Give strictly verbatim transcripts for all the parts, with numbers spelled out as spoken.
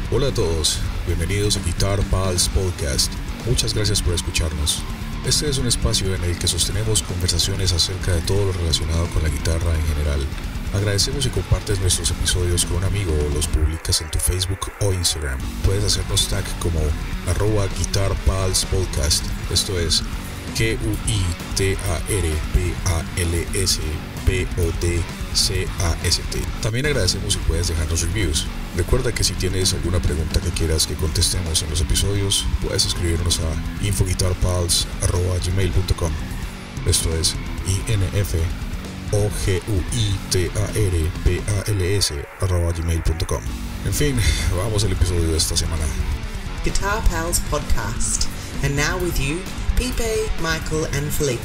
Hola a todos, bienvenidos a Guitar Pals Podcast. Muchas gracias por escucharnos. Este es un espacio en el que sostenemos conversaciones acerca de todo lo relacionado con la guitarra en general. Agradecemos si compartes nuestros episodios con un amigo o los publicas en tu Facebook o Instagram. Puedes hacernos tag como arroba Guitar Pals Podcast. Esto es G U I T A R P A L S P O D C A S T. También agradecemos si puedes dejarnos reviews. Recuerda que si tienes alguna pregunta que quieras que contestemos en los episodios, puedes escribirnos a info guitar pals arroba gmail punto com. Esto es I N F O G U I T A R P A L S arroba gmail punto com. En fin, vamos al episodio de esta semana. Guitar Pals Podcast. And now with you, Pipe, Michael and Felipe.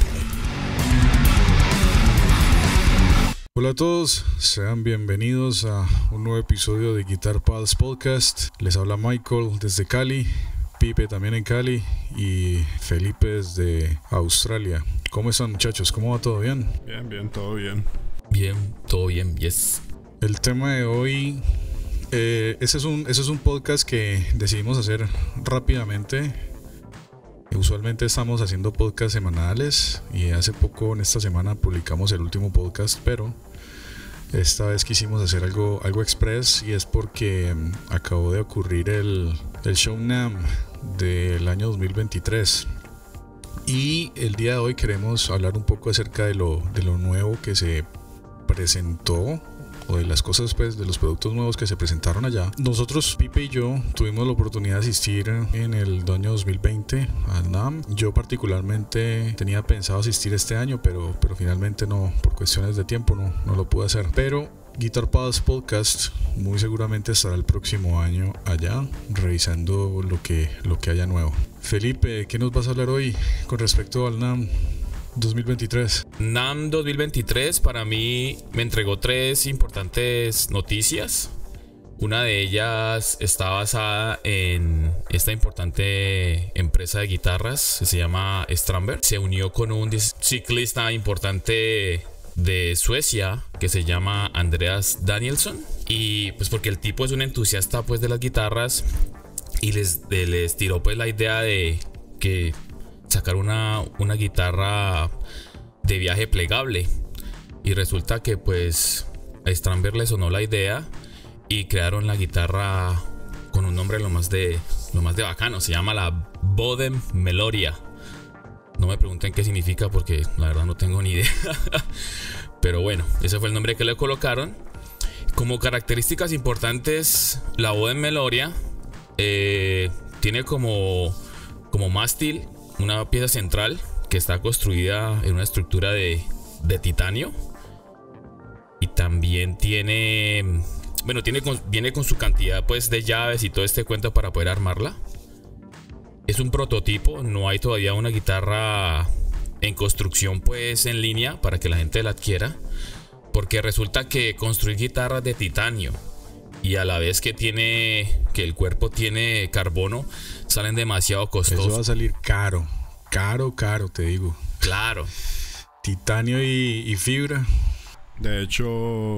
Hola a todos, sean bienvenidos a un nuevo episodio de Guitar Pals Podcast. Les habla Michael desde Cali, Pipe también en Cali y Felipe desde Australia. ¿Cómo están, muchachos? ¿Cómo va todo? ¿Bien? Bien, bien, todo bien. Bien, todo bien, yes. El tema de hoy, eh, ese es un, ese es un podcast que decidimos hacer rápidamente. Usualmente estamos haciendo podcasts semanales y hace poco en esta semana publicamos el último podcast, pero esta vez quisimos hacer algo, algo express y es porque um, acabó de ocurrir el, el Show NAMM del año dos mil veintitrés y el día de hoy queremos hablar un poco acerca de lo, de lo nuevo que se presentó o de las cosas, pues, de los productos nuevos que se presentaron allá. Nosotros, Pipe y yo, tuvimos la oportunidad de asistir en el año dos mil veinte al NAMM. Yo particularmente tenía pensado asistir este año, pero, pero finalmente no, por cuestiones de tiempo no, no lo pude hacer. Pero Guitar Pals Podcast muy seguramente estará el próximo año allá, revisando lo que, lo que haya nuevo. Felipe, ¿qué nos vas a hablar hoy con respecto al NAMM dos mil veintitrés? NAMM dos mil veintitrés para mí me entregó tres importantes noticias. Una de ellas está basada en esta importante empresa de guitarras que se llama Strandberg. Se unió con un ciclista importante de Suecia que se llama Andreas Danielsson. Y pues porque el tipo es un entusiasta, pues, de las guitarras y les, de, les tiró, pues, la idea de que sacar una, una guitarra de viaje plegable, y resulta que pues a Strandberg le sonó la idea y crearon la guitarra con un nombre lo más de lo más de bacano. Se llama la Bodem Meloria. No me pregunten qué significa porque la verdad no tengo ni idea. Pero bueno, ese fue el nombre que le colocaron. Como características importantes, la Bodem Meloria eh, tiene como, como mástil una pieza central que está construida en una estructura de, de titanio. Y también tiene, bueno, tiene con, viene con su cantidad, pues, de llaves y todo este cuento para poder armarla. Es un prototipo, no hay todavía una guitarra en construcción, pues, en línea para que la gente la adquiera, porque resulta que construir guitarras de titanio y a la vez que tiene que el cuerpo tiene carbono salen demasiado costosos. Eso va a salir caro, caro, caro, te digo. Claro. Titanio y, y fibra. De hecho,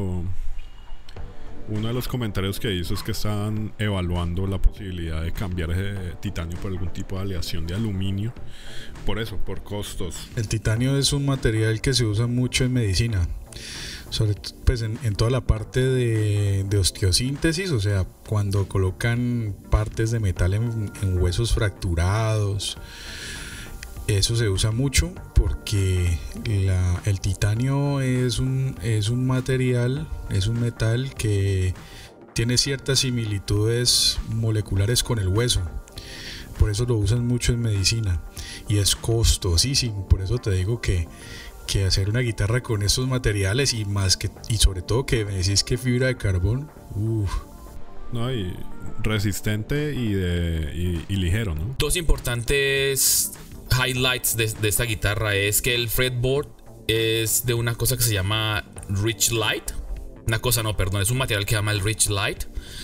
uno de los comentarios que hizo es que estaban evaluando la posibilidad de cambiar ese titanio por algún tipo de aleación de aluminio. Por eso, por costos. El titanio es un material que se usa mucho en medicina, sobre pues en, en toda la parte de, de osteosíntesis, o sea, cuando colocan partes de metal en, en huesos fracturados. Eso se usa mucho porque la, el titanio es un, es un material, es un metal que tiene ciertas similitudes moleculares con el hueso. Por eso lo usan mucho en medicina y es costosísimo. Por eso te digo que, que hacer una guitarra con estos materiales y más que y sobre todo que me decís que fibra de carbón, uff. No, y resistente y, de, y, y ligero, ¿no? Dos importantes highlights de, de esta guitarra es que el fretboard es de una cosa que se llama Rich Light. Una cosa no, perdón, es un material que se llama el Rich Light.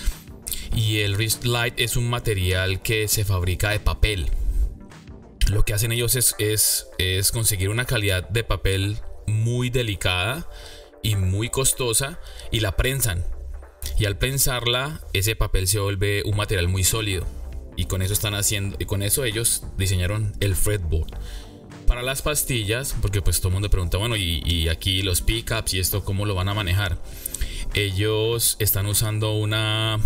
Y el Rich Light es un material que se fabrica de papel. Lo que hacen ellos es, es, es conseguir una calidad de papel muy delicada y muy costosa y la prensan. y al prensarla ese papel se vuelve un material muy sólido, y con eso están haciendo y con eso ellos diseñaron el fretboard para las pastillas, porque pues todo el mundo pregunta, bueno, y, y aquí los pickups y esto, ¿cómo lo van a manejar? Ellos están usando una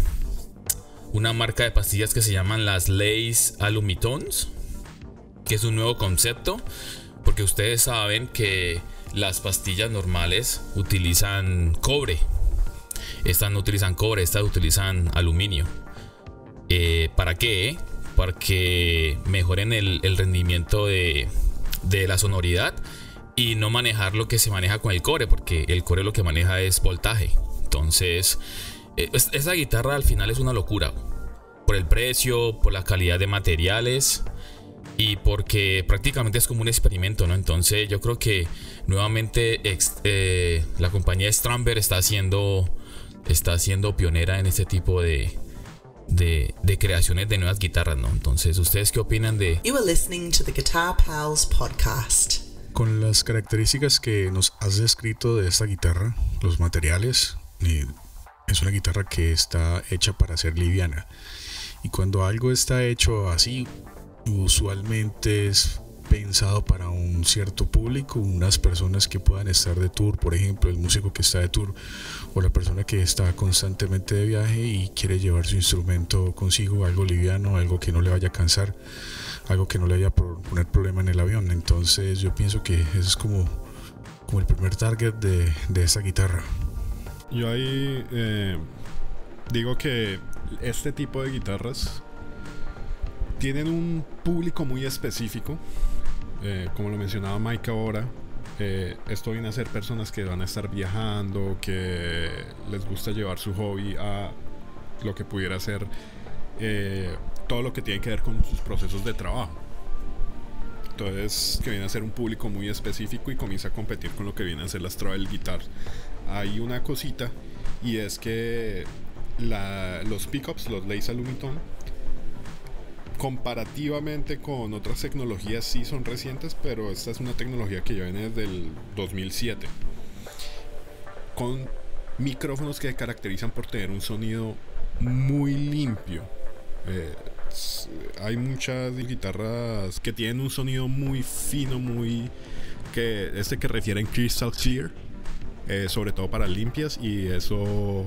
una marca de pastillas que se llaman las Lays Alumitones, que es un nuevo concepto, porque ustedes saben que las pastillas normales utilizan cobre. Estas no utilizan cobre, estas utilizan aluminio. Eh, ¿Para qué? Para que mejoren el, el rendimiento de, de la sonoridad y no manejar lo que se maneja con el cobre, porque el cobre lo que maneja es voltaje. Entonces, eh, esa guitarra al final es una locura. Por el precio, por la calidad de materiales y porque prácticamente es como un experimento, ¿no? Entonces yo creo que nuevamente ex, eh, la compañía Stramberg está haciendo, está siendo pionera en este tipo de, de, de creaciones de nuevas guitarras, ¿no? Entonces, ¿ustedes qué opinan de...? You are listening to the Guitar Pals podcast. Con las características que nos has descrito de esta guitarra, los materiales, es una guitarra que está hecha para ser liviana. Y cuando algo está hecho así, usualmente es pensado para un cierto público, unas personas que puedan estar de tour, por ejemplo, el músico que está de tour o la persona que está constantemente de viaje y quiere llevar su instrumento consigo, algo liviano, algo que no le vaya a cansar, algo que no le vaya a poner problema en el avión. Entonces yo pienso que ese es como, como el primer target de, de esta guitarra. Yo ahí eh, digo que este tipo de guitarras tienen un público muy específico, eh, como lo mencionaba Mike ahora. Eh, esto viene a ser personas que van a estar viajando, que les gusta llevar su hobby a lo que pudiera ser eh, todo lo que tiene que ver con sus procesos de trabajo. Entonces, que viene a ser un público muy específico y comienza a competir con lo que viene a ser las travel guitars. Hay una cosita, y es que la, los pickups, los Lays Alumitone, comparativamente con otras tecnologías sí son recientes, pero esta es una tecnología que ya viene desde el dos mil siete, con micrófonos que se caracterizan por tener un sonido muy limpio. Eh, hay muchas guitarras que tienen un sonido muy fino, muy que este que refieren crystal clear, eh, sobre todo para limpias, y eso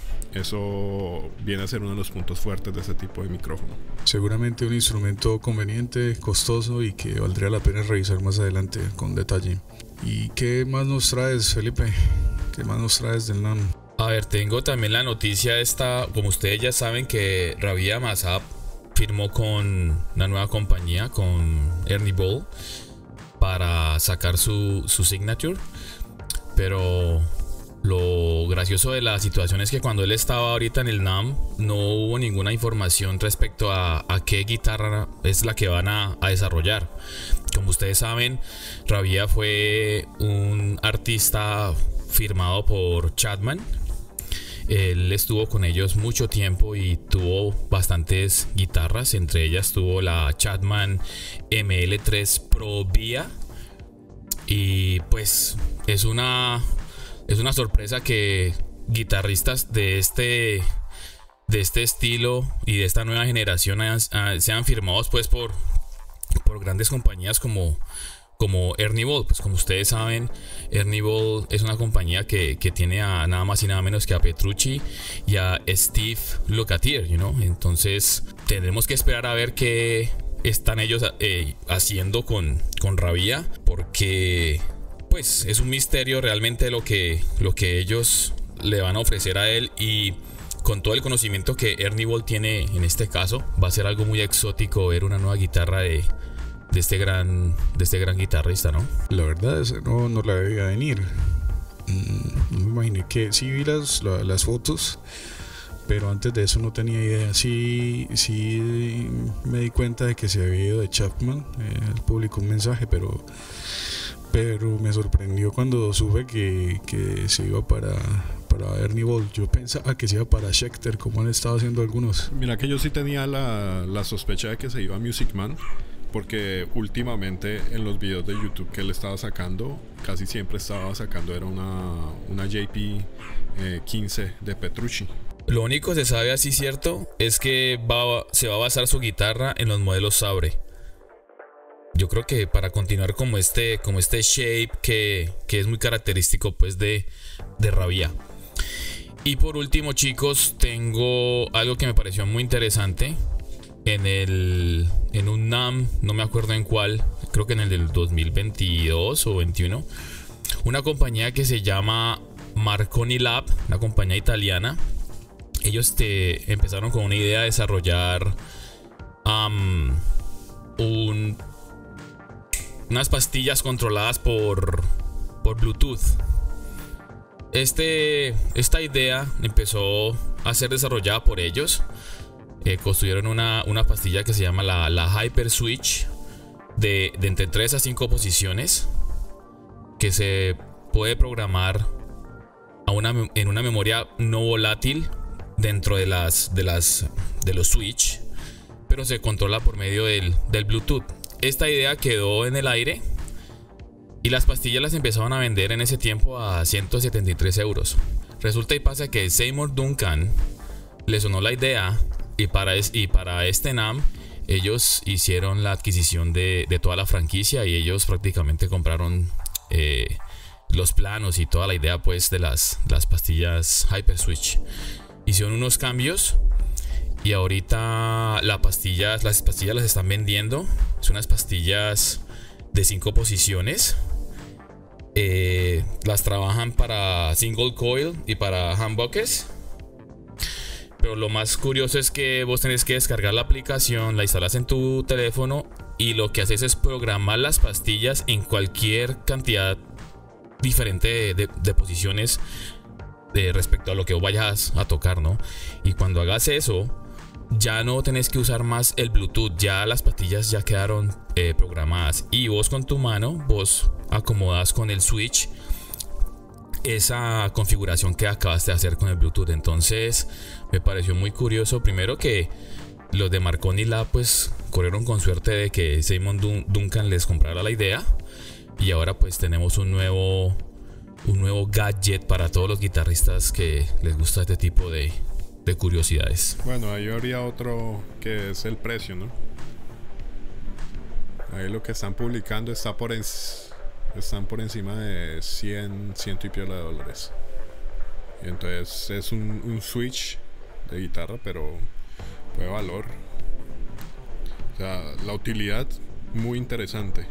eso viene a ser uno de los puntos fuertes de este tipo de micrófono. Seguramente un instrumento conveniente, costoso y que valdría la pena revisar más adelante con detalle. ¿Y qué más nos traes, Felipe? ¿Qué más nos traes del NAMM? A ver, tengo también la noticia esta, como ustedes ya saben, que Ravia Mazab firmó con una nueva compañía, con Ernie Ball, para sacar su, su signature. Pero lo gracioso de la situación es que cuando él estaba ahorita en el NAMM no hubo ninguna información respecto a, a qué guitarra es la que van a, a desarrollar. Como ustedes saben, Ravia fue un artista firmado por Chatman. Él estuvo con ellos mucho tiempo y tuvo bastantes guitarras. Entre ellas tuvo la Chatman M L tres Pro Via. Y pues es una, es una sorpresa que guitarristas de este, de este estilo y de esta nueva generación hayan, sean firmados pues por, por grandes compañías como, como Ernie Ball. Pues como ustedes saben, Ernie Ball es una compañía que, que tiene a nada más y nada menos que a Petrucci y a Steve Lukather, you know? Entonces tendremos que esperar a ver qué están ellos eh, haciendo con, con Ravia, porque pues es un misterio realmente lo que, lo que ellos le van a ofrecer a él, y con todo el conocimiento que Ernie Ball tiene en este caso, va a ser algo muy exótico ver una nueva guitarra de, de, este, gran, de este gran guitarrista, ¿no? La verdad es que no, no la veía venir. Mm, me imaginé que sí vi las, la, las fotos, pero antes de eso no tenía idea. Sí, sí me di cuenta de que se había ido de Chapman. Eh, él publicó un mensaje, pero, pero me sorprendió cuando supe que, que se iba para, para Ernie Ball. Yo pensaba que se iba para Schecter, como han estado haciendo algunos. Mira que yo sí tenía la, la sospecha de que se iba a Music Man, porque últimamente en los videos de YouTube que él estaba sacando, casi siempre estaba sacando era una, una J P eh, quince de Petrucci. Lo único que se sabe así cierto es que va, se va a basar su guitarra en los modelos Sabre. Yo creo que para continuar como este, como este shape que, que es muy característico pues de, de Rabia. Y por último, chicos, tengo algo que me pareció muy interesante. En el en un NAMM, no me acuerdo en cuál, creo que en el del dos mil veintidós o veintiuno, una compañía que se llama Marconi Lab, una compañía italiana. Ellos te empezaron con una idea de desarrollar um, un, unas pastillas controladas por, por Bluetooth. Este, esta idea empezó a ser desarrollada por ellos. Eh, construyeron una, una pastilla que se llama la, la Hyper Switch de, de entre tres a cinco posiciones, que se puede programar a una, en una memoria no volátil dentro de las de las de los switch, pero se controla por medio del, del Bluetooth. Esta idea quedó en el aire y las pastillas las empezaron a vender en ese tiempo a ciento setenta y tres euros. Resulta y pasa que Seymour Duncan le sonó la idea y para, es, y para este NAMM ellos hicieron la adquisición de, de toda la franquicia y ellos prácticamente compraron eh, los planos y toda la idea pues de las, las pastillas Hyper Switch. Hicieron unos cambios y ahorita la pastillas, las pastillas las están vendiendo. Son unas pastillas de cinco posiciones. Eh, las trabajan para single coil y para humbuckers. Pero lo más curioso es que vos tenés que descargar la aplicación, la instalas en tu teléfono y lo que haces es programar las pastillas en cualquier cantidad diferente de, de, de posiciones de respecto a lo que vos vayas a tocar, ¿no? Y cuando hagas eso, ya no tenés que usar más el Bluetooth, ya las pastillas ya quedaron eh, programadas y vos con tu mano, vos acomodas con el switch esa configuración que acabaste de hacer con el Bluetooth. Entonces me pareció muy curioso, primero que los de Marconi Lab pues corrieron con suerte de que Seymour Dun- Duncan les comprara la idea y ahora pues tenemos un nuevo un nuevo gadget para todos los guitarristas que les gusta este tipo de, de curiosidades. Bueno, ahí habría otro que es el precio, ¿no? Ahí lo que están publicando está por en, están por encima de cien, ciento y piola de dólares. Y entonces es un, un switch de guitarra, pero de valor. O sea, la utilidad muy interesante.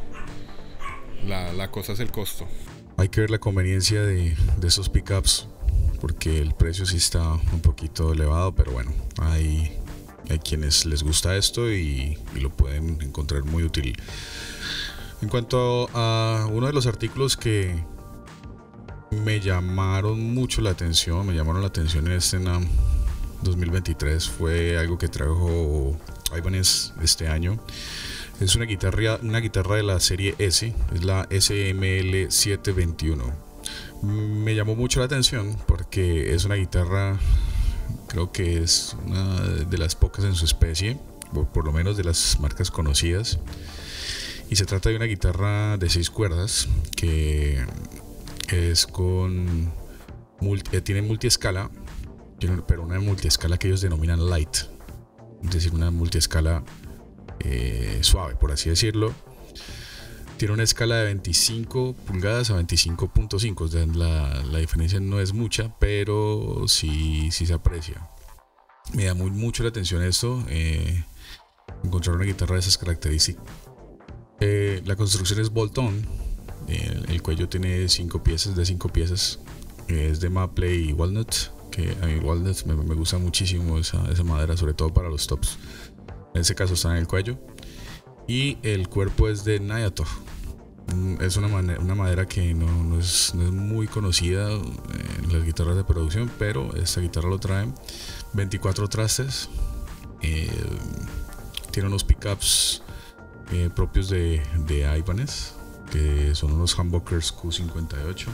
La, la cosa es el costo. Hay que ver la conveniencia de, de esos pickups, porque el precio sí está un poquito elevado, pero bueno, hay, hay quienes les gusta esto y, y lo pueden encontrar muy útil. En cuanto a uno de los artículos que me llamaron mucho la atención, me llamaron la atención en este NAMM dos mil veintitrés, fue algo que trajo Ibanez este año. Es una guitarra, una guitarra de la serie S, es la S M L setecientos veintiuno. Me llamó mucho la atención porque es una guitarra, creo que es una de las pocas en su especie, por, por lo menos de las marcas conocidas. Y se trata de una guitarra de seis cuerdas que es con multi, tiene multiescala, pero una multiescala que ellos denominan light, es decir, una multiescala Eh, suave, por así decirlo. Tiene una escala de veinticinco pulgadas a veinticinco punto cinco. O sea, la, la diferencia no es mucha, pero sí, sí se aprecia. Me da muy, mucho la atención esto, eh, encontrar una guitarra de esas características. Eh, la construcción es bolt-on. Eh, el cuello tiene cinco piezas, de cinco piezas. Eh, es de maple y walnut, que a mí walnut me, me gusta muchísimo esa, esa madera, sobre todo para los tops. En ese caso está en el cuello. Y el cuerpo es de Nayato. Es una, manera, una madera que no, no, es, no es muy conocida en las guitarras de producción, pero esta guitarra lo trae. veinticuatro trastes. Eh, tiene unos pickups eh, propios de, de Ibanez, que son unos humbuckers Q cincuenta y ocho.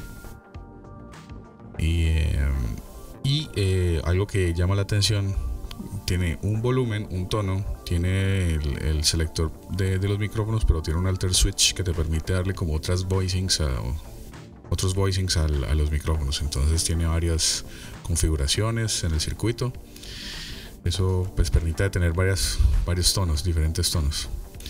Y, eh, y eh, algo que llama la atención, tiene un volumen, un tono, tiene el, el selector de, de los micrófonos, pero tiene un alter switch que te permite darle como otras voicings a, otros voicings al, a los micrófonos. Entonces tiene varias configuraciones en el circuito. Eso pues permite tener varias, varios tonos, diferentes tonos.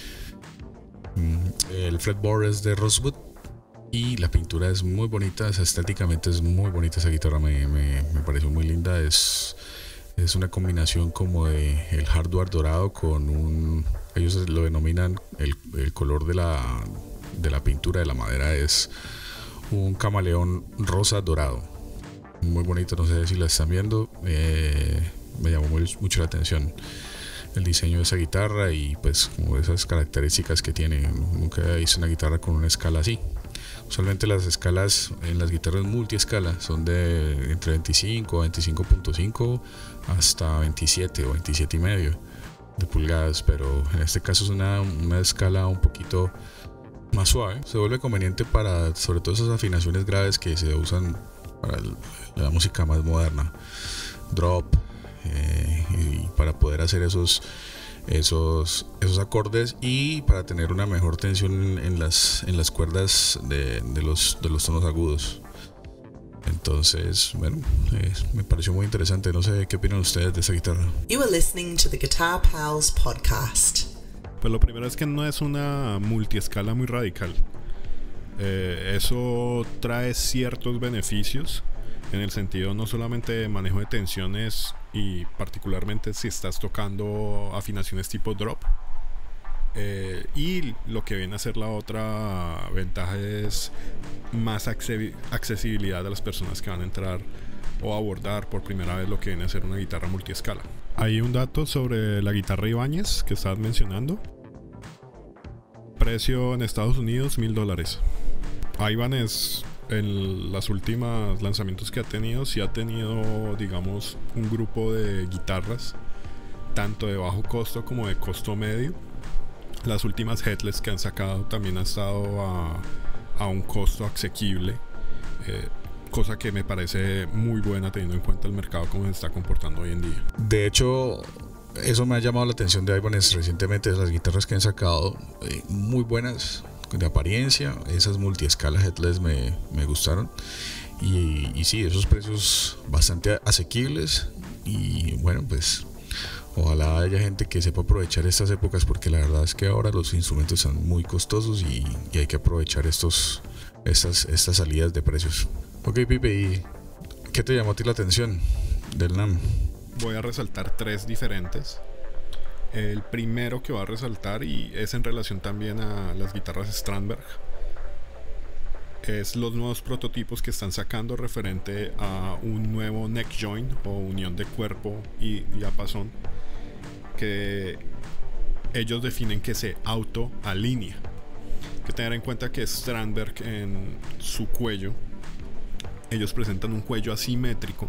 El fretboard es de Rosewood y la pintura es muy bonita, esa, estéticamente es muy bonita esa guitarra, me, me, me pareció muy linda. Es, es una combinación como de el hardware dorado con un, ellos lo denominan el, el color de la, de la pintura de la madera es un camaleón rosa dorado, muy bonito, no sé si la están viendo. Eh, me llamó muy, mucho la atención el diseño de esa guitarra y pues como esas características que tiene. Nunca hice una guitarra con una escala así. Usualmente las escalas en las guitarras multiescala son de entre veinticinco, veinticinco punto cinco hasta veintisiete o veintisiete y medio de pulgadas, pero en este caso es una, una escala un poquito más suave. Se vuelve conveniente para sobre todo esas afinaciones graves que se usan para el, la música más moderna, drop, eh, y para poder hacer esos esos esos acordes y para tener una mejor tensión en, en las en las cuerdas de, de los de los tonos agudos. Entonces, bueno, eh, me pareció muy interesante. No sé qué opinan ustedes de esa guitarra. You are listening to the Guitar Pals podcast. Pues lo primero es que no es una multiescala muy radical. Eh, eso trae ciertos beneficios en el sentido no solamente de manejo de tensiones y particularmente si estás tocando afinaciones tipo drop, eh, y lo que viene a ser la otra ventaja es más accesibilidad a las personas que van a entrar o abordar por primera vez lo que viene a ser una guitarra multiescala. Hay un dato sobre la guitarra Ibáñez que estabas mencionando. Precio en Estados Unidos, mil dólares. Ibáñez en las últimas lanzamientos que ha tenido, sí ha tenido, digamos, un grupo de guitarras tanto de bajo costo como de costo medio. Las últimas headless que han sacado también han estado a, a un costo asequible, eh, cosa que me parece muy buena teniendo en cuenta el mercado como se está comportando hoy en día. De hecho, eso me ha llamado la atención de Ibanez recientemente, las guitarras que han sacado, eh, muy buenas de apariencia. Esas multiescalas headless me, me gustaron y, y sí, esos precios bastante asequibles y bueno, pues ojalá haya gente que sepa aprovechar estas épocas, porque la verdad es que ahora los instrumentos están muy costosos y, y hay que aprovechar estos estas, estas salidas de precios. Ok, Pipe, ¿y qué te llamó a ti la atención del NAMM? Voy a resaltar tres diferentes. El primero que voy a resaltar, y es en relación también a las guitarras Strandberg, es los nuevos prototipos que están sacando referente a un nuevo neck joint o unión de cuerpo y diapasón que ellos definen que se auto alinea. Hay que tener en cuenta que Strandberg en su cuello, ellos presentan un cuello asimétrico,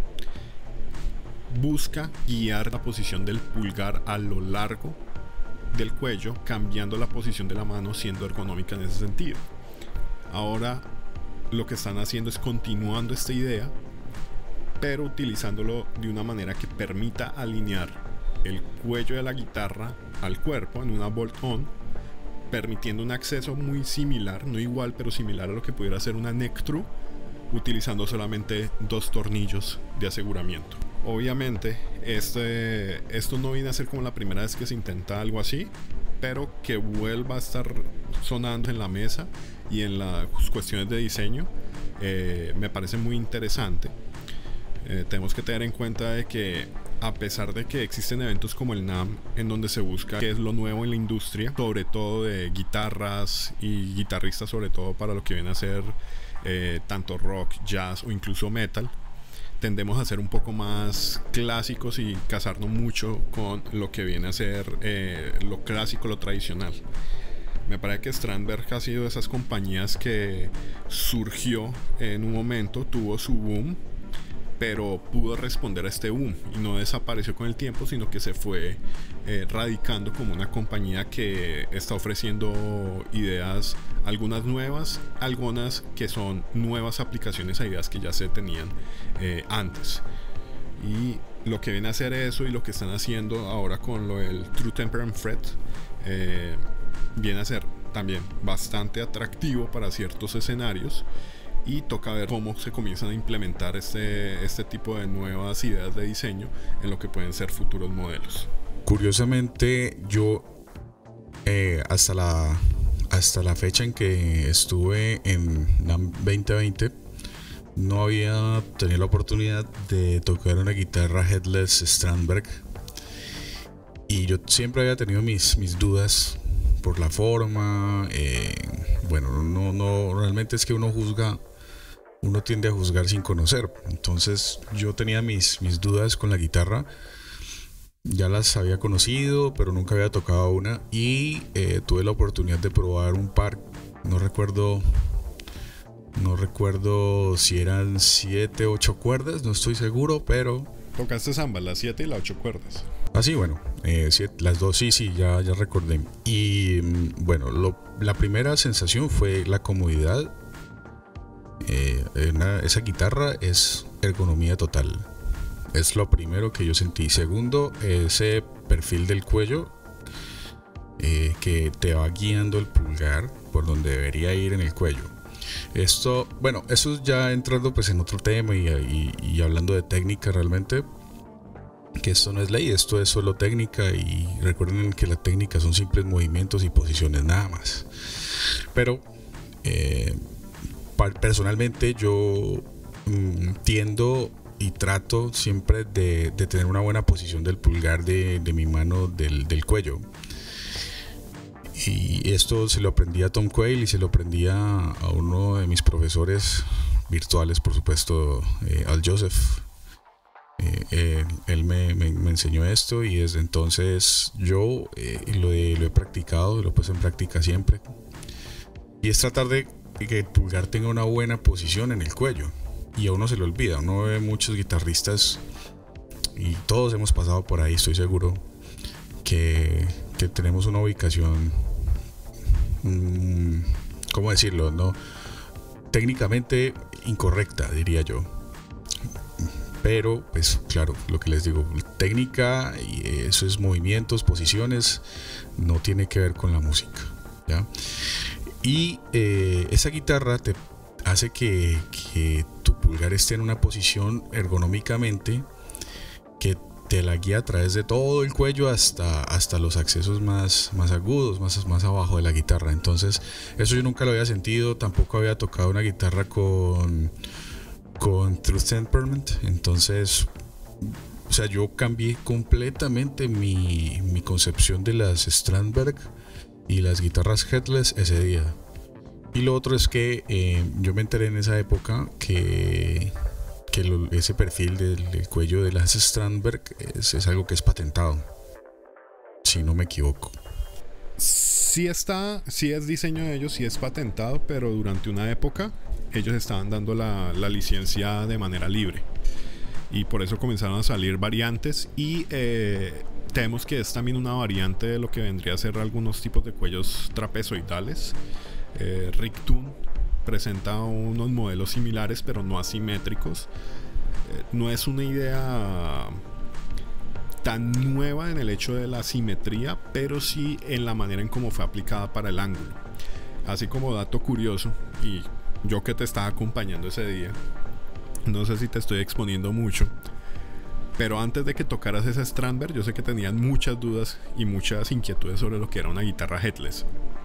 busca guiar la posición del pulgar a lo largo del cuello, cambiando la posición de la mano, siendo ergonómica en ese sentido. Ahora lo que están haciendo es continuando esta idea, pero utilizándolo de una manera que permita alinear el cuello de la guitarra al cuerpo en una bolt-on, permitiendo un acceso muy similar, no igual, pero similar a lo que pudiera ser una neck true, utilizando solamente dos tornillos de aseguramiento. Obviamente este, esto no viene a ser como la primera vez que se intenta algo así, pero que vuelva a estar sonando en la mesa y en las cuestiones de diseño, eh, me parece muy interesante. Eh, tenemos que tener en cuenta de que a pesar de que existen eventos como el NAMM en donde se busca qué es lo nuevo en la industria, sobre todo de guitarras y guitarristas, sobre todo para lo que viene a ser eh, tanto rock, jazz o incluso metal, tendemos a ser un poco más clásicos y casarnos mucho con lo que viene a ser eh, lo clásico, lo tradicional. Me parece que Strandberg ha sido de esas compañías que surgió en un momento, tuvo su boom, pero pudo responder a este boom y no desapareció con el tiempo, sino que se fue eh, radicando como una compañía que está ofreciendo ideas, algunas nuevas, algunas que son nuevas aplicaciones a ideas que ya se tenían eh, antes. Y lo que viene a hacer eso y lo que están haciendo ahora con lo del True Temper and Fret, eh, viene a ser también bastante atractivo para ciertos escenarios y toca ver cómo se comienzan a implementar este, este tipo de nuevas ideas de diseño en lo que pueden ser futuros modelos. Curiosamente, yo eh, hasta la hasta la fecha en que estuve en NAMM veinte veinte no había tenido la oportunidad de tocar una guitarra headless Strandberg, y yo siempre había tenido mis, mis dudas por la forma. Eh, bueno, no, no, realmente es que uno juzga, uno tiende a juzgar sin conocer. Entonces yo tenía mis, mis dudas con la guitarra, ya las había conocido, pero nunca había tocado una, y eh, tuve la oportunidad de probar un par, no recuerdo, no recuerdo si eran siete o ocho cuerdas, no estoy seguro, pero... Tocaste ambas, las siete y las ocho cuerdas. Ah, sí, bueno, eh, siete, las dos, sí, sí, ya, ya recordé. Y bueno, lo, la primera sensación fue la comodidad. Eh, una, esa guitarra es ergonomía total. Es lo primero que yo sentí. Segundo, ese perfil del cuello eh, que te va guiando el pulgar por donde debería ir en el cuello. Esto, bueno, eso ya entrando pues en otro tema y, y, y hablando de técnica realmente, que esto no es ley, esto es solo técnica, y recuerden que la técnica son simples movimientos y posiciones nada más. Pero eh, personalmente yo mmm, tiendo y trato siempre de, de tener una buena posición del pulgar de, de mi mano del, del cuello. Y esto se lo aprendí a Tom Quayle y se lo aprendí a, a uno de mis profesores virtuales, por supuesto, eh, Al Joseph. Eh, eh, él me, me, me enseñó esto, y desde entonces yo eh, lo, he, lo he practicado, lo he puesto en práctica siempre. Y es tratar de que el pulgar tenga una buena posición en el cuello. Y a uno se le olvida, uno ve muchos guitarristas, y todos hemos pasado por ahí, estoy seguro, que, que tenemos una ubicación, mmm, ¿cómo decirlo? ¿No? Técnicamente incorrecta, diría yo. Pero, pues claro, lo que les digo, técnica, y eso es movimientos, posiciones, no tiene que ver con la música, ¿ya? Y eh, esa guitarra te hace que, que tu pulgar esté en una posición ergonómicamente que te la guía a través de todo el cuello hasta, hasta los accesos más, más agudos, más, más abajo de la guitarra. Entonces, eso yo nunca lo había sentido, tampoco había tocado una guitarra con... con True Temperament. Entonces, o sea, yo cambié completamente mi, mi concepción de las Strandberg y las guitarras headless ese día. Y lo otro es que eh, yo me enteré en esa época que, que lo, ese perfil del, del cuello de las Strandberg es, es algo que es patentado, si no me equivoco. Sí está, sí es diseño de ellos, sí es patentado, pero durante una época ellos estaban dando la, la licencia de manera libre, y por eso comenzaron a salir variantes, y eh, tenemos que es también una variante de lo que vendría a ser algunos tipos de cuellos trapezoidales. eh, Rick Toon presenta unos modelos similares pero no asimétricos. eh, no es una idea tan nueva en el hecho de la simetría, pero sí en la manera en cómo fue aplicada para el ángulo. Así como dato curioso, y yo que te estaba acompañando ese día, no sé si te estoy exponiendo mucho, pero antes de que tocaras esa Strandberg, yo sé que tenías muchas dudas y muchas inquietudes sobre lo que era una guitarra headless.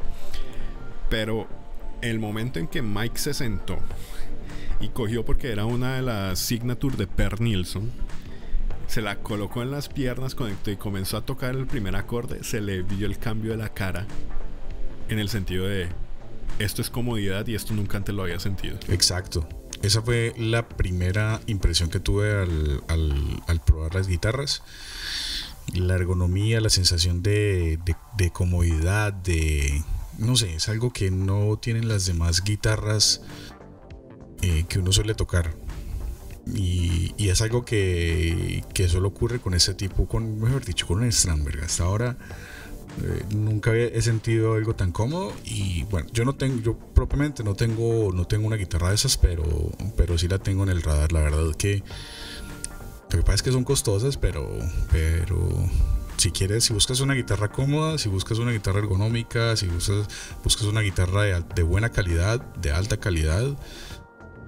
Pero el momento en que Mike se sentó y cogió, porque era una de las signature de Per Nilsson, se la colocó en las piernas, conectó y comenzó a tocar el primer acorde, se le vio el cambio de la cara, en el sentido de: esto es comodidad y esto nunca antes lo había sentido. Exacto. Esa fue la primera impresión que tuve al, al, al probar las guitarras. La ergonomía, la sensación de, de, de comodidad, de... no sé, es algo que no tienen las demás guitarras eh, que uno suele tocar. Y, y es algo que, que solo ocurre con ese tipo, con, mejor dicho, con un Strandberg. Hasta ahora eh, nunca había, he sentido algo tan cómodo. Y bueno, yo no tengo, yo propiamente no tengo, no tengo una guitarra de esas, pero, pero sí la tengo en el radar. La verdad que lo que pasa es que son costosas, pero, pero si quieres, si buscas una guitarra cómoda, si buscas una guitarra ergonómica, si buscas, buscas una guitarra de, de buena calidad, de alta calidad,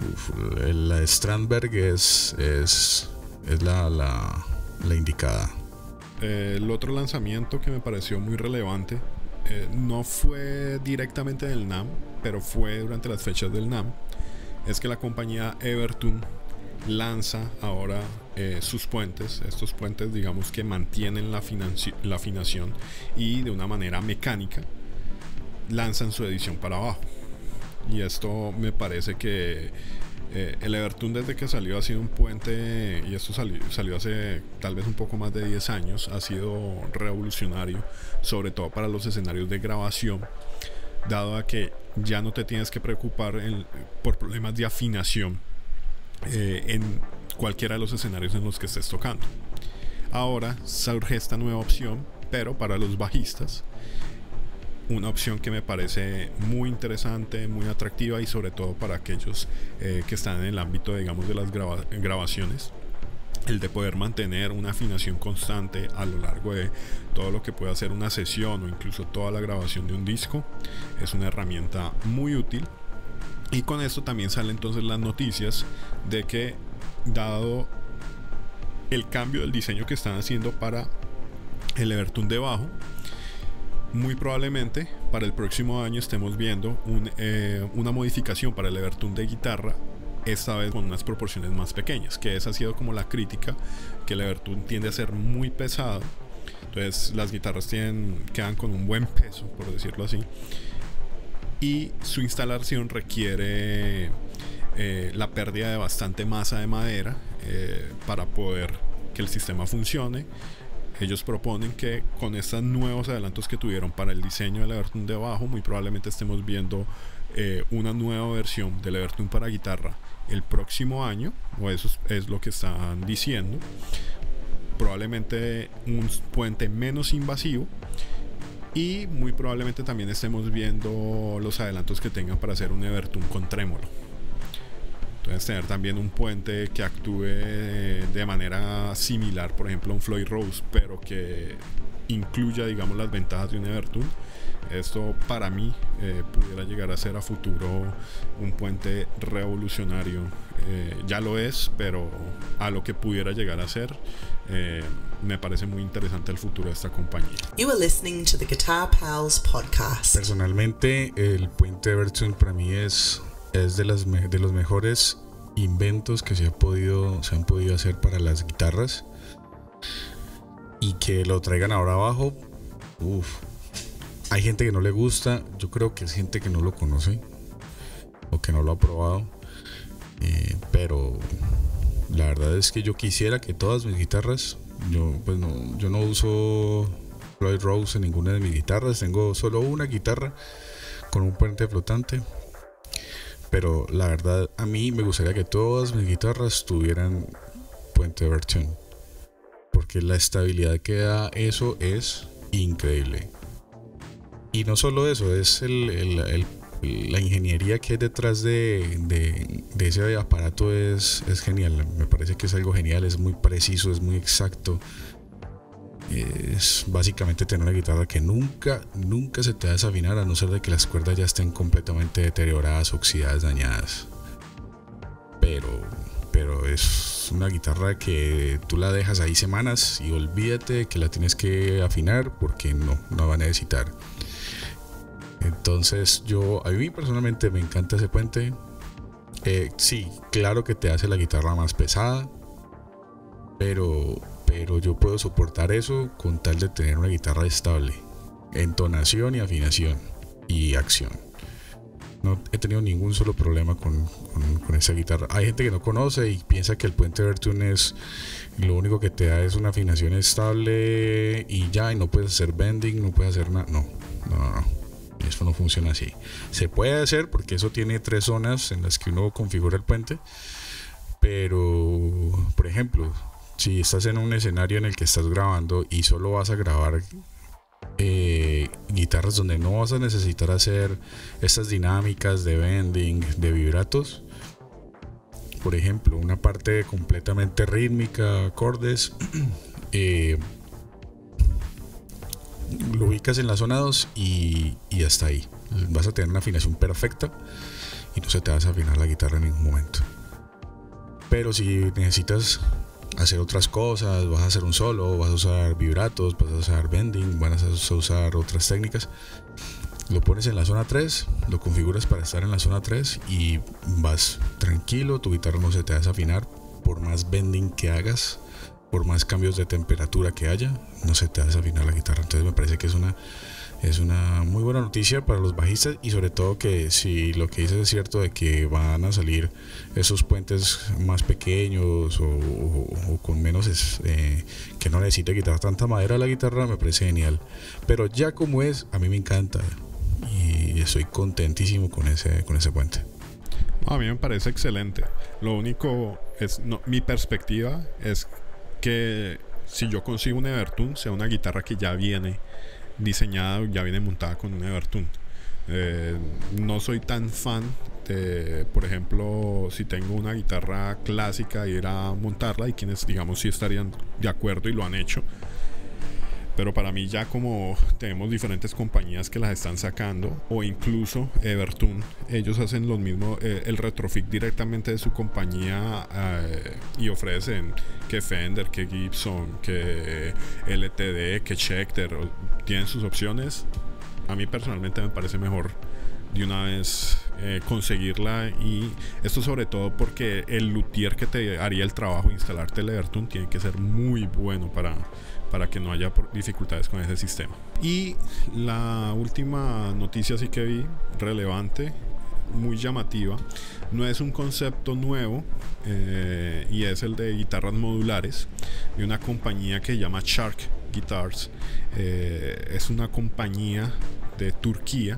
uf, la de Strandberg es, es, es la, la, la indicada. Eh, el otro lanzamiento que me pareció muy relevante eh, no fue directamente del NAMM, pero fue durante las fechas del NAMM, es que la compañía Evertune lanza ahora eh, sus puentes, estos puentes digamos que mantienen la, financi- la afinación y de una manera mecánica lanzan su edición para abajo. Y esto me parece que eh, el Evertune desde que salió ha sido un puente, y esto salió, salió hace tal vez un poco más de diez años, ha sido revolucionario, sobre todo para los escenarios de grabación, dado a que ya no te tienes que preocupar en, por problemas de afinación eh, en cualquiera de los escenarios en los que estés tocando. Ahora surge esta nueva opción, pero para los bajistas, una opción que me parece muy interesante, muy atractiva, y sobre todo para aquellos eh, que están en el ámbito, digamos, de las grava- grabaciones, el de poder mantener una afinación constante a lo largo de todo lo que pueda hacer una sesión o incluso toda la grabación de un disco. Es una herramienta muy útil. Y con esto también salen entonces las noticias de que, dado el cambio del diseño que están haciendo para el Evertune de bajo, muy probablemente para el próximo año estemos viendo un, eh, una modificación para el Evertune de guitarra, esta vez con unas proporciones más pequeñas, que esa ha sido como la crítica, que el Evertune tiende a ser muy pesado. Entonces las guitarras tienen, quedan con un buen peso, por decirlo así, y su instalación requiere eh, la pérdida de bastante masa de madera eh, para poder que el sistema funcione. Ellos proponen que con estos nuevos adelantos que tuvieron para el diseño del Evertune de bajo, muy probablemente estemos viendo eh, una nueva versión del Evertune para guitarra el próximo año, o eso es, es lo que están diciendo. Probablemente un puente menos invasivo, y muy probablemente también estemos viendo los adelantos que tengan para hacer un Evertune con trémolo. Entonces tener también un puente que actúe de manera similar, por ejemplo a un Floyd Rose, pero que incluya, digamos, las ventajas de un Evertune. Esto para mí eh, pudiera llegar a ser a futuro un puente revolucionario. Eh, ya lo es, pero a lo que pudiera llegar a ser, eh, me parece muy interesante el futuro de esta compañía. You are listening to the Guitar Pals podcast. Personalmente, el puente Evertune para mí es, es de, las me- de los mejores inventos que se, ha podido, se han podido hacer para las guitarras, y que lo traigan ahora abajo. Uff, hay gente que no le gusta, yo creo que es gente que no lo conoce o que no lo ha probado, eh, pero la verdad es que yo quisiera que todas mis guitarras, yo pues no, yo no uso Floyd Rose en ninguna de mis guitarras, tengo solo una guitarra con un puente flotante, pero la verdad a mí me gustaría que todas mis guitarras tuvieran puente Evertune, porque la estabilidad que da eso es increíble. Y no solo eso, es el, el, el, la ingeniería que hay detrás de, de, de ese aparato es, es genial. Me parece que es algo genial, es muy preciso, es muy exacto. Es básicamente tener una guitarra que nunca, nunca se te va a desafinar, a no ser de que las cuerdas ya estén completamente deterioradas, oxidadas, dañadas. Pero, pero es una guitarra que tú la dejas ahí semanas y olvídate que la tienes que afinar, porque no, no va a necesitar. Entonces yo, a mí personalmente me encanta ese puente. Eh, sí, claro que te hace la guitarra más pesada, pero, pero yo puedo soportar eso con tal de tener una guitarra estable, entonación y afinación y acción. No he tenido ningún solo problema con, con, con esa guitarra. Hay gente que no conoce y piensa que el puente Evertune es lo único que te da es una afinación estable y ya, y no puedes hacer bending, no puedes hacer nada. No, no, no, no. Eso no funciona así. Se puede hacer porque eso tiene tres zonas en las que uno configura el puente, pero por ejemplo, si estás en un escenario en el que estás grabando y solo vas a grabar eh, guitarras donde no vas a necesitar hacer estas dinámicas de bending, de vibratos, por ejemplo una parte completamente rítmica, acordes, eh, lo ubicas en la zona dos y, y hasta ahí vas a tener una afinación perfecta y no se te va a desafinar la guitarra en ningún momento. Pero si necesitas hacer otras cosas, vas a hacer un solo, vas a usar vibratos, vas a usar bending, vas a usar otras técnicas, lo pones en la zona tres, lo configuras para estar en la zona tres y vas tranquilo, tu guitarra no se te va a desafinar por más bending que hagas, por más cambios de temperatura que haya, no se te va a desafinar la guitarra. Entonces me parece que es una es una muy buena noticia para los bajistas, y sobre todo que si lo que dices es cierto de que van a salir esos puentes más pequeños o, o, o con menos eh, que no necesite quitar tanta madera a la guitarra, me parece genial. Pero ya como es, a mí me encanta y estoy contentísimo con ese con ese puente. A mí me parece excelente. Lo único es, no, mi perspectiva es que si yo consigo un Evertune, sea una guitarra que ya viene diseñada, ya viene montada con un Evertune. Eh, no soy tan fan de, por ejemplo, si tengo una guitarra clásica, ir a montarla, y quienes, digamos, sí estarían de acuerdo y lo han hecho. Pero para mí, ya como tenemos diferentes compañías que las están sacando, o incluso Evertune, ellos hacen lo mismo, eh, el retrofit directamente de su compañía, eh, y ofrecen que Fender, que Gibson, que L T D, que Schecter, tienen sus opciones. A mí personalmente me parece mejor de una vez eh, conseguirla, y esto sobre todo porque el luthier que te haría el trabajo de instalarte el Evertune tiene que ser muy bueno para, para que no haya dificultades con ese sistema. Y la última noticia sí que vi relevante, muy llamativa, no es un concepto nuevo, eh, y es el de guitarras modulares de una compañía que se llama Shark Guitars. Eh, es una compañía de Turquía.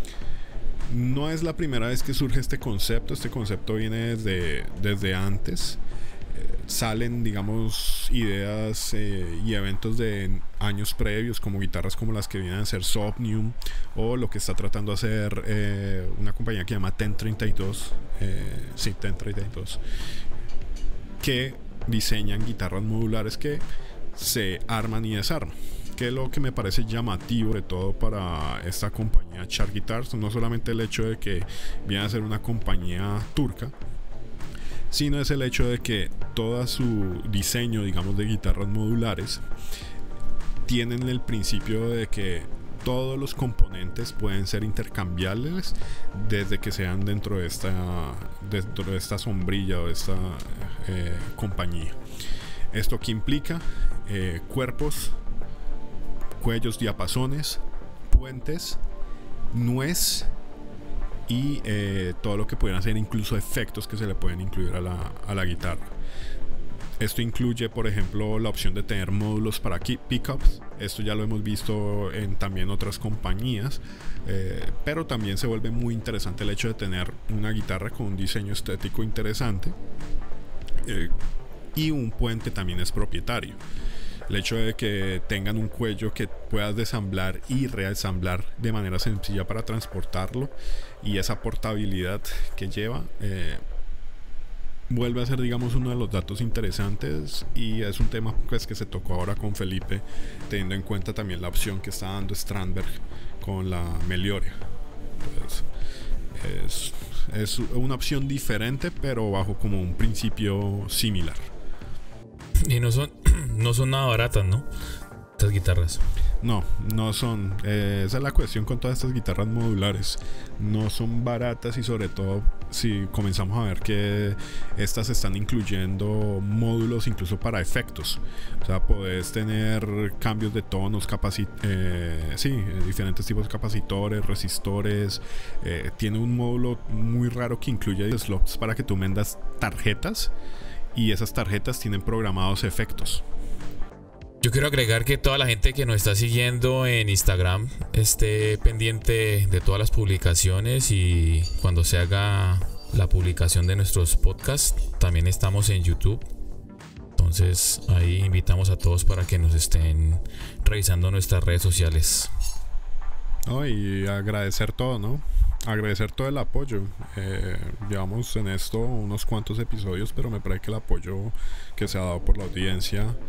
No es la primera vez que surge este concepto. Este concepto viene desde, desde antes. Eh, salen, digamos, ideas eh, y eventos de años previos, como guitarras como las que vienen a ser Somnium, o lo que está tratando de hacer eh, una compañía que se llama Ten treinta y dos, eh, sí, Ten treinta y dos, que diseñan guitarras modulares que se arman y desarman. Que es lo que me parece llamativo, sobre todo para esta compañía Shark Guitars, no solamente el hecho de que viene a ser una compañía turca, sino es el hecho de que todo su diseño, digamos, de guitarras modulares tienen el principio de que todos los componentes pueden ser intercambiables desde que sean dentro de esta, dentro de esta sombrilla o de esta eh, compañía. Esto que implica eh, cuerpos, cuellos, diapasones, puentes, nuez y eh, todo lo que pueden hacer, incluso efectos que se le pueden incluir a la, a la guitarra. Esto incluye, por ejemplo, la opción de tener módulos para pickups. Esto ya lo hemos visto en también otras compañías, eh, pero también se vuelve muy interesante el hecho de tener una guitarra con un diseño estético interesante, eh, y un puente también es propietario. El hecho de que tengan un cuello que puedas desamblar y reasamblar de manera sencilla para transportarlo, y esa portabilidad que lleva, eh, vuelve a ser, digamos, uno de los datos interesantes, y es un tema pues que se tocó ahora con Felipe, teniendo en cuenta también la opción que está dando Strandberg con la Melioria. Entonces, es, es una opción diferente, pero bajo como un principio similar. Y no son, no son nada baratas, ¿no? Estas guitarras. No, no son. Eh, esa es la cuestión con todas estas guitarras modulares. No son baratas, y sobre todo si comenzamos a ver que estas están incluyendo módulos incluso para efectos. O sea, podés tener cambios de tonos, capaci eh, sí, diferentes tipos de capacitores, resistores. Eh, tiene un módulo muy raro que incluye slots para que tú vendas tarjetas, y esas tarjetas tienen programados efectos. Yo quiero agregar que toda la gente que nos está siguiendo en Instagram esté pendiente de todas las publicaciones, y cuando se haga la publicación de nuestros podcasts también estamos en YouTube. Entonces ahí invitamos a todos para que nos estén revisando nuestras redes sociales. Oh, y agradecer todo, ¿no? Agradecer todo el apoyo. Eh, llevamos en esto unos cuantos episodios, pero me parece que el apoyo que se ha dado por la audiencia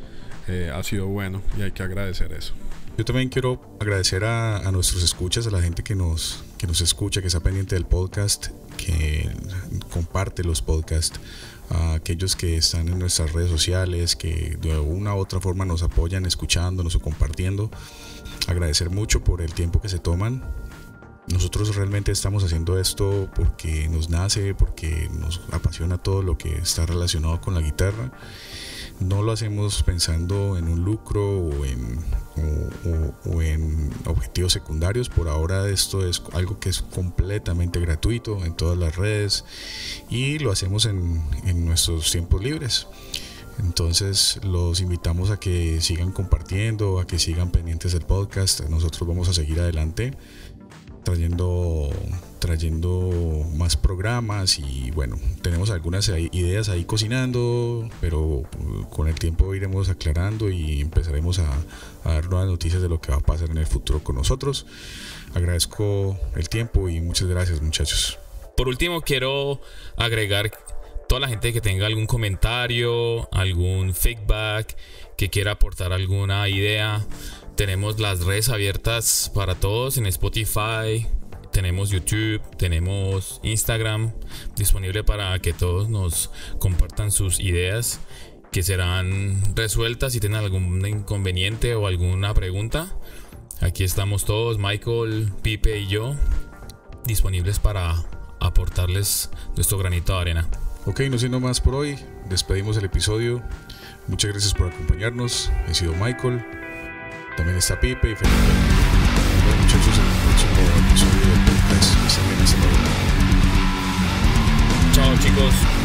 eh, ha sido bueno y hay que agradecer eso. Yo también quiero agradecer a, a nuestros escuchas, a la gente que nos, que nos escucha, que está pendiente del podcast, que comparte los podcasts, a aquellos que están en nuestras redes sociales, que de una u otra forma nos apoyan escuchándonos o compartiendo. Agradecer mucho por el tiempo que se toman. Nosotros realmente estamos haciendo esto porque nos nace, porque nos apasiona todo lo que está relacionado con la guitarra. No lo hacemos pensando en un lucro o en, o, o, o en objetivos secundarios. Por ahora esto es algo que es completamente gratuito en todas las redes y lo hacemos en, en nuestros tiempos libres. Entonces los invitamos a que sigan compartiendo, a que sigan pendientes del podcast. Nosotros vamos a seguir adelante trayendo trayendo más programas y bueno, tenemos algunas ideas ahí cocinando, pero con el tiempo iremos aclarando y empezaremos a, a dar nuevas noticias de lo que va a pasar en el futuro con nosotros. Agradezco el tiempo y muchas gracias, muchachos. Por último, quiero agregar toda la gente que tenga algún comentario, algún feedback, que quiera aportar alguna idea. Tenemos las redes abiertas para todos en Spotify, tenemos YouTube, tenemos Instagram disponible para que todos nos compartan sus ideas que serán resueltas. Si tienen algún inconveniente o alguna pregunta, aquí estamos todos, Michael, Pipe y yo, disponibles para aportarles nuestro granito de arena. Ok, no siendo más por hoy, despedimos el episodio. Muchas gracias por acompañarnos. He sido Michael. También está Pipe y Felipe. Bueno, muchachos, en el próximo episodio del podcast. Chao, chicos.